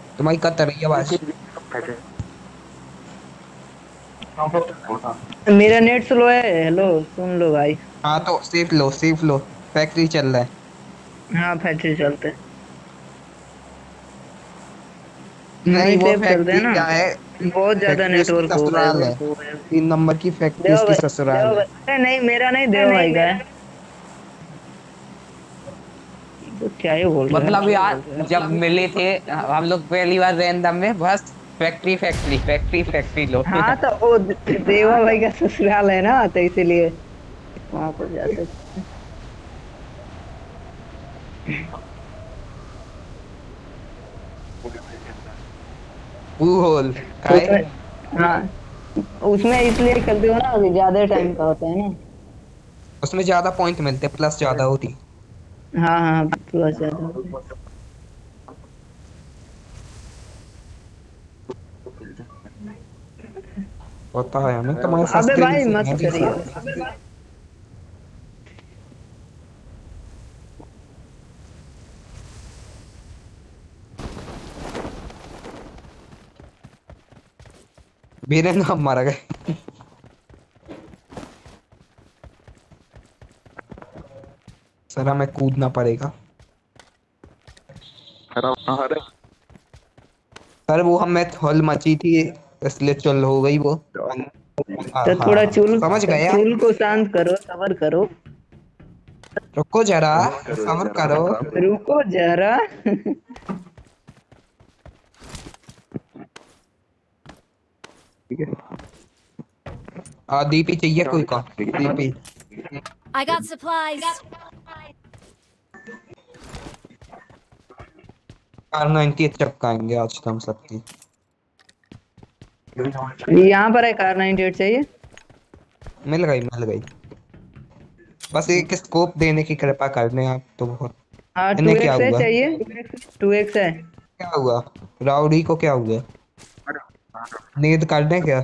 तुम्हारी कट रही है आवाज। मेरा नेट स्लो है। हेलो सुन लो भाई। हाँ तो सेफ लो। फैक्ट्री चल रहा है। हाँ फैक्ट्री चलते हैं। नहीं नहीं वो सेफ चलते हैं फैक्ट्री ना। क्या है। बहुत ज्यादा फैक्ट्री उसकी नेटवर्क हो गया ससुराल है। है। 3 नंबर की फैक्ट्री देवा उसकी भाई। ससुराल है। अरे नहीं मेरा नहीं, देवा भाई का है। तो क्या ही बोल रहे मतलब हो। यार जब मिले थे हम लोग पहली बार रैंडम में, बस फैक्ट्री फैक्ट्री फैक्ट्री फैक्ट्री लो। हाँ तो वो देवा भाई का ससुराल है ना, तो इसीलिए वहां पर जाते थे। होल काय। उसमें हाँ उसमें इसलिए खेलते हो ना कि ज्यादा टाइम का होता है ना। उसमें ज्यादा पॉइंट मिलते, प्लस ज्यादा होती। हाँ हाँ प्लस ज्यादा होता है। होता है हमें, तुम्हारे साथ अबे भाई क्रेजी मत है भी करियो। साथ। मेरे नाम मारा गए। सर हमें कूदना पड़ेगा। सर वो हमें हॉल मची थी, इसलिए चल हो गई वो। हाँ तो थोड़ा हाँ चुल समझ गया। चुल को शांत करो, सबर करो। रुको जरा, सब्र करो। रुको जरा। दीपी चाहिए कोई का। Deepi. I got supplies. R90 चपकाएंगे आज तो हम सबकी। यहाँ पर है कार 98 चाहिए। मिल गई मिल गई। बस एक स्कोप देने की कृपा कर दें आप तो बहुत। हाँ टू इन्हें क्या एक्स है हुआ। चाहिए। 2x है। क्या हुआ। राउडी को क्या हुआ। नींद कर दें क्या।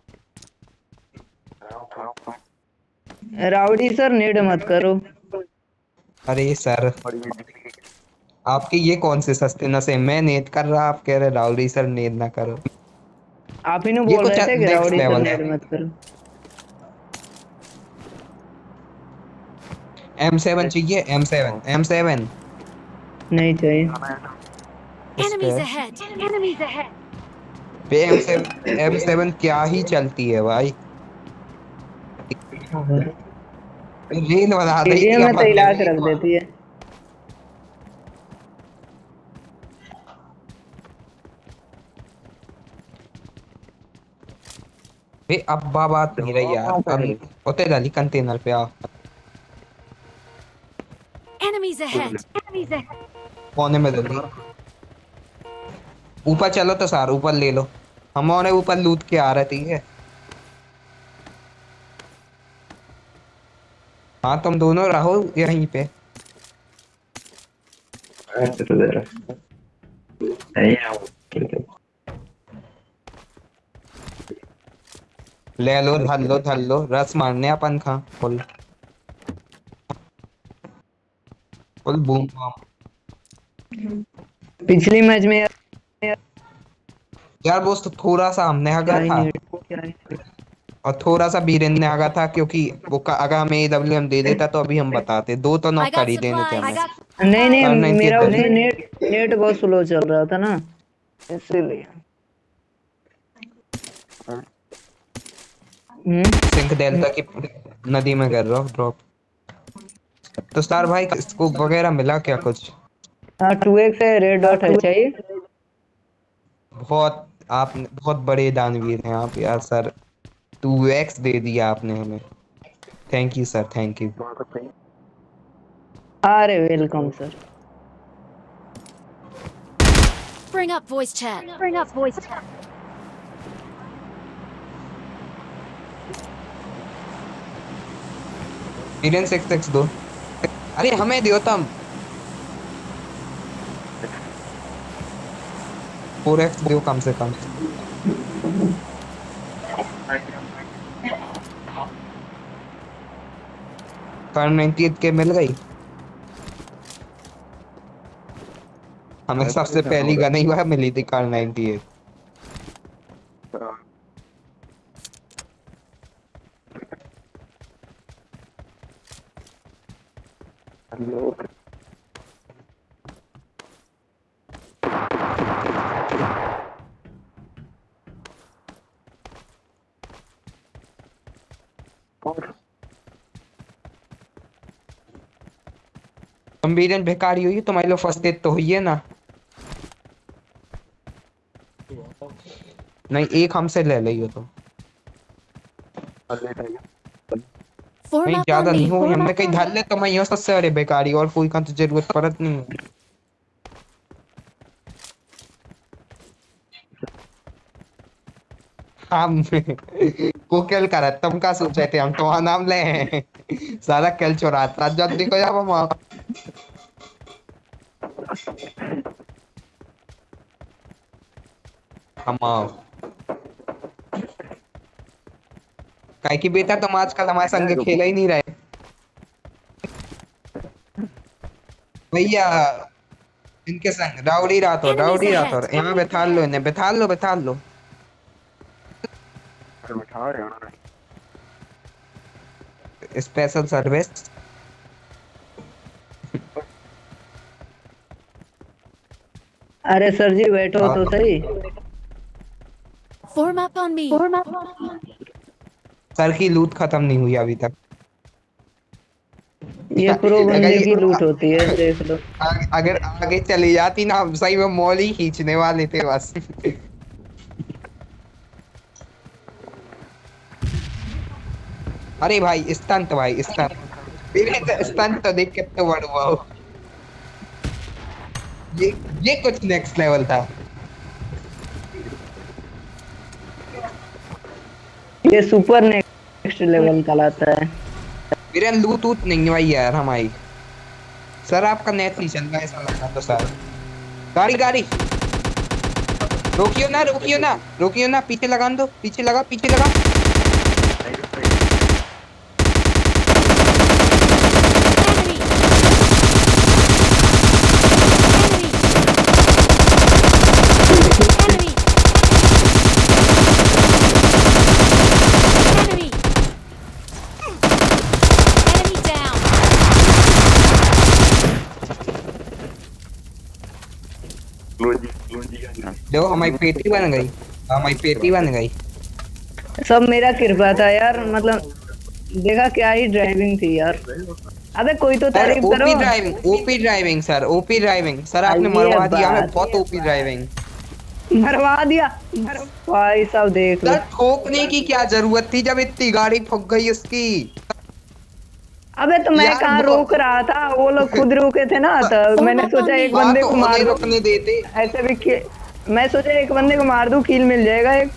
राउडी सर नेड मत करो। अरे सर, आपके ये कौन से सस्ते नशे, मैं नींद कर रहा आप कह रहे राउडी सर नींद ना करो। आप ही ने ये बोल कुछ रहे थे कि नेक्स्ट राउडी सर लेवल है। नेड मत करो। M7 चाहिए, M7 नहीं चाहिए। उस पे। Enemies ahead. Enemies ahead. पे M7 क्या ही चलती है भाई। रील बना देगी टीडीएम में अब तो हमने हिला भी के एक रख बार। देती है। बे अब्बा बात नहीं रही यार अब। उतरे डाली कंटेनर पे आ। Enemies ahead. Enemies ahead. कोने में डाली। ऊपर चलो तो सार ऊपर ले लो। हमारे ऊपर लूट के आ रहे थे। हाँ तुम दोनों रहो यहीं पे। ले लो धर लो रस मारने अपन खा फुल। Full boom boom. पिछली मैच में यार। यार वो तो थोड़ा सा हमने क्या आगा ही था। नेड। और थोड़ा सा बीरेन ने आगा था, क्योंकि वो अगर हमें AWM दे देता तो अभी हम बताते, दो तो I नॉक कर got ही देने थे supplies. हमें। नहीं नहीं कार 98 मेरा डाली। उसमें नेट नेट बहुत स्लो चल रहा था ना, इसीलिए। सिंक डेल्टा की नदी में कर रहा हूँ ड्रॉप। तो स्टार भाई स्कोप वगैरह मिला क्या कुछ। हाँ 2x है, रेड डॉट है चाहिए। बहुत आप बहुत बड़े दानवीर हैं आप यार सर। 2x दे दिया आपने हमें। Thank you sir, thank you. अरे welcome sir. Bring up voice chat. Bring up voice chat. Biren 6x दो। अरे हमें दियो तुम। 4x दो कम से कम। कार 98 के मिल गई। हमें सबसे पहली गन ही वह मिली थी कार 98। तुम बीरन भिखारी हुई तुम्हारे लोग फर्स्ट एड तो हुई है ना? नहीं एक हमसे ले ली हो तो। Form नहीं up on ज्यादा me. नहीं हो हमने कहीं धर ले तो मैं यो सबसे अरे बेकारी और कोई का तो जरूरत पड़त नहीं है। हम को किल करा तुम का सोचे थे हम तुम्हारा नाम ले हैं। सारा किल चुराता जब देखो जब हम आओ काहे की बेटा तुम आजकल हमारे संग खेला ही नहीं रहे भैया। इनके संग राउडी रात हो यहाँ बैठा लो इन्हें बैठा लो बिठा रहे हैं स्पेशल सर्विस। अरे सर जी बैठो तो सही। Form up on me. Sir की लूट खत्म नहीं हुई अभी तक। ये प्रो बंदे की लूट होती है देख लो। अगर आगे चली जाती ना हम सही में मॉल ही खींचने वाले थे बस। अरे भाई स्टंट स्टंट तो देख कितना बड़ा हुआ हो। ये कुछ नेक्स्ट लेवल था। ये सुपर नेक्स्ट लेवल का लाता है। मेरे लूट उत नहीं है भाई यार हमारी। सर आपका नेट नहीं चल रहा है ऐसा लग रहा तो सर। गाड़ी रोकियो ना पीछे लगा दो पीछे लगा देखो हमारी पेटी बन गई। सब मेरा कृपा था यार मतलब देखा क्या ही ड्राइविंग थी यार। अबे कोई तो तारीफ करो। ओपी ड्राइविंग सर आपने मरवा दिया हमें बहुत ओपी ड्राइविंग मरवा दिया। भाई साहब देख लो। सर ठोकने की क्या जरूरत थी जब इतनी गाड़ी ठुक गई उसकी। अबे तो मैं कहाँ रोक रहा था वो लोग खुद रुके थे ना तो मैंने सोचा एक बंदे को मार दूं। रुकने देते ऐसे भी मैं सोचा एक बंदे को मार दूं किल मिल जाएगा एक।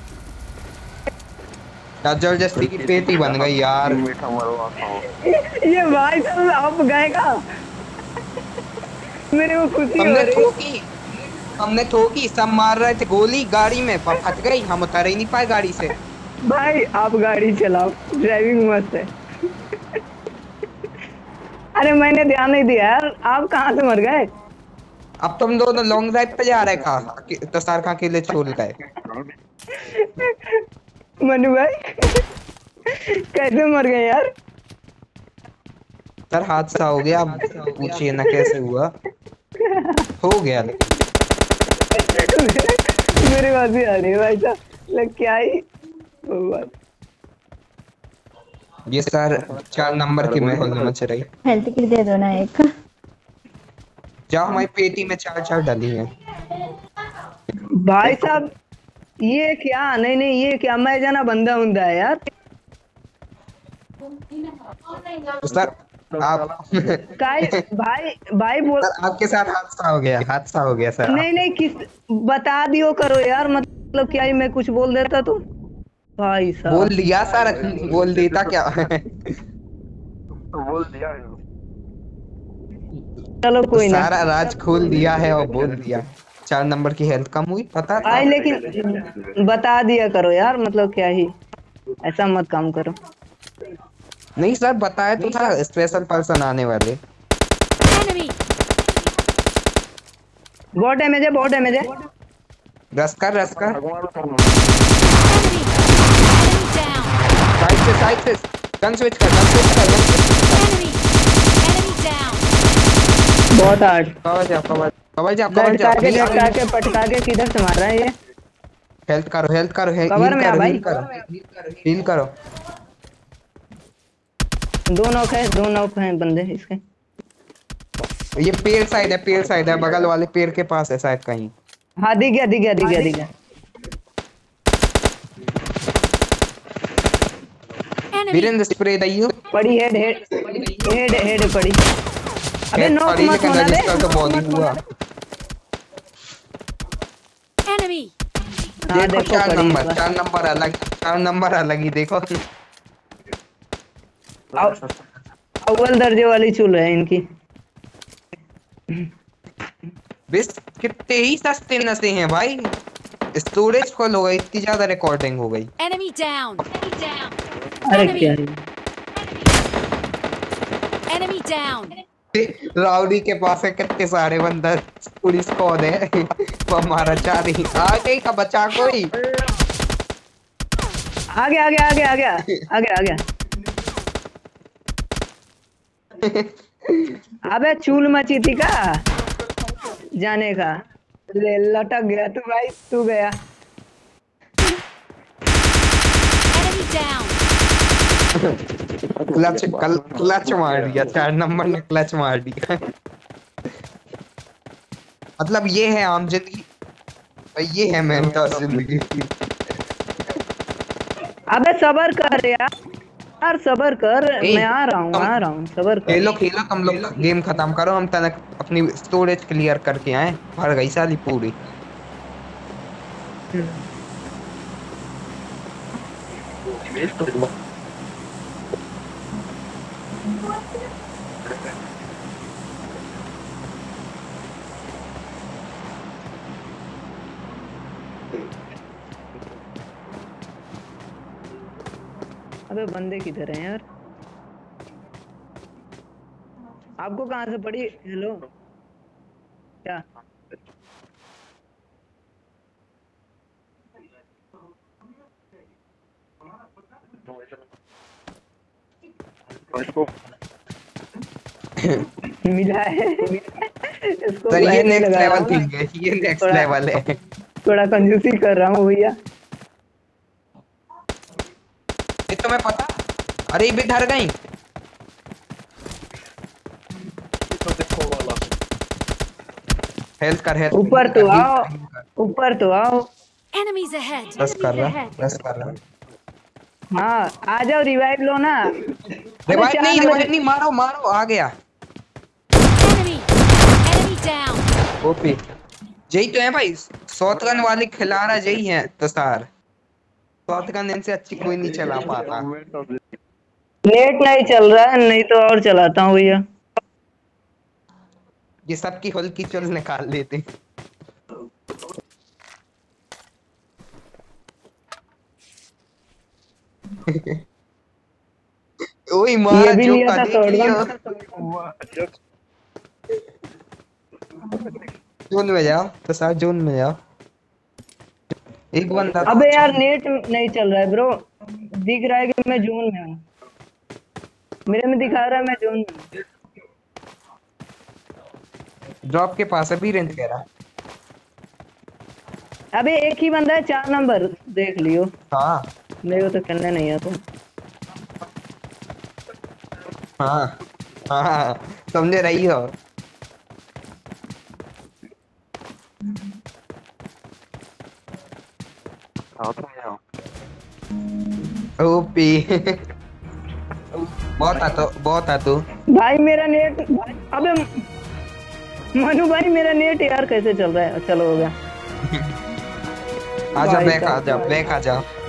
जबरदस्ती की पेटी बन गई यार। ये भाई साहब आप गए का मेरे को खुशी हो रही। हमने ठोकी सब मार रहे थे गोली गाड़ी में फट गई हम उतर ही नहीं पाए गाड़ी से। भाई आप गाड़ी चलाओ ड्राइविंग मस्त है। अरे मैंने ध्यान नहीं दिया यार आप कहाँ से मर गए। अब तुम दोनों लॉन्ग ड्राइव पे जा रहे तो सर का अकेले छोड़ गए। मनु भाई कैसे मर गए यार। सर हादसा हो गया अब पूछिए ना कैसे हुआ हो गया। मेरे पास भी आ रही है भाई साहब लग क्या ही ये सर 4 नंबर की मैं मच रही। हेल्थ किट दे दो ना एक। जाओ हमारी पेटी में 4 डाली है। भाई साहब ये क्या नहीं ये क्या मैं जाना बंदा बंदा है यार। सर आप भाई बोल सर आपके साथ हादसा हो गया सर। नहीं किस बता दियो करो यार मतलब क्या ही मैं कुछ बोल देता तो भाई साहब। बोल दिया सर बोल देता क्या। बोल दिया चलो कोई ना सारा राज खोल दिया है और बोल दिया। 4 नंबर की हेल्थ कम हुई पता था। भाई लेकिन बता दिया करो यार मतलब क्या ही ऐसा मत काम करो। नहीं सर बताया तो था स्पेशल पर्सन आने वाले। बहुत डैमेज है, बहुत डैमेज है। रस कर भगवान को Enemy! Enemy down! साइड से गन स्विच कर गन स्विच कर गन स्विच कर। Enemy! Enemy down! बहुत हार्ड। कवर जा लटका के झटका के पटका के किधर से मार रहा है ये? हेल्थ करो कवर में आ भाई। हील करो। दो नॉक हैं बंदे इसके। ये पेड़ साइड है बगल वाले पेड़ के पास है शायद कहीं। हाँ दिख गया। Enemy! वीरेंद्र स्प्रे दइयो। पड़ी हेड पड़ी। अबे हेड नॉक पड़ी मत लेकिन होना बे। रजिस्टर तो बहुत ही हुआ। Enemy! हाँ देखो देखो पड़ी है। चार नंबर अलग ही देखो। अव्वल दर्जे वाली चूल है इनकी। बेस कितने ही सस्ते नशे हैं भाई। स्टोरेज फुल हो गई, इतनी ज्यादा रिकॉर्डिंग हो गई। Enemy down! अरे Enemy! क्या Enemy down! राउडी के पास है कितने सारे बंदे, पूरी स्क्वाड है। वो हमारा चार ही आ गई का बचा कोई। आ गया। अबे चूल मची थी का जाने का। ले लटक गया तू भाई, तू गया। Enemy down! क्लच मार दिया, 4 नंबर ने क्लच मार दिया। मतलब ये है आम जिंदगी, ये है मेंटल जिंदगी। अबे सबर कर यार सबर कर। मैं आ रहा हूँ सबर कर। खेलो तुम लोग गेम खत्म करो, हम तक अपनी स्टोरेज क्लियर करके आए। भर गई साली पूरी। अबे बंदे किधर हैं यार? आपको कहाँ से पड़ी? हेलो क्या? इसको मिला है इसको। सर ये नहीं नेक्स्ट लगा रहा लेवल हूँ ना। थी, ये नेक्स्ट थोड़ा- लेवल है। थोड़ा कंजूसी कर रहा हूँ भैया। ये तो मैं पता। अरे ये भी डर गई। तो देखो वाला हेल्थ कर ऊपर तो आओ। Enemies ahead! प्रेस कर रहा। हाँ आ जाओ, रिवाइव लो ना। रिवाइव नहीं, मारो आ गया। Enemy! Enemy down! ओपी यही तो है भाई, शॉटगन वाले खिलाना यही है तो सार। शॉटगन इनसे अच्छी कोई नहीं चला पाता। नेट नहीं चल रहा है, नहीं तो और चलाता हूँ भैया। ये सबकी हल्की चल निकाल लेते। ओए मारा ये भी जो लिया था शॉटगन। जोन में जाओ तो सार, जोन में जाओ। एक बंदा। अबे यार नेट नहीं चल रहा है ब्रो। दिख रहा है कि मैं जोन में हूँ, मेरे में दिखा रहा है मैं जोन में हूँ। ड्रॉप के पास है, भी रेंज कह रहा। अबे एक ही बंदा है, 4 नंबर देख लियो। हाँ मेरे को तो खेलने नहीं आता। हाँ समझे रही हो। ओपी बहुत आ तो भाई मेरा नेट। अबे मनु भाई मेरा नेट यार कैसे चल रहा है? चलो हो गया। आजा बैक आ जा।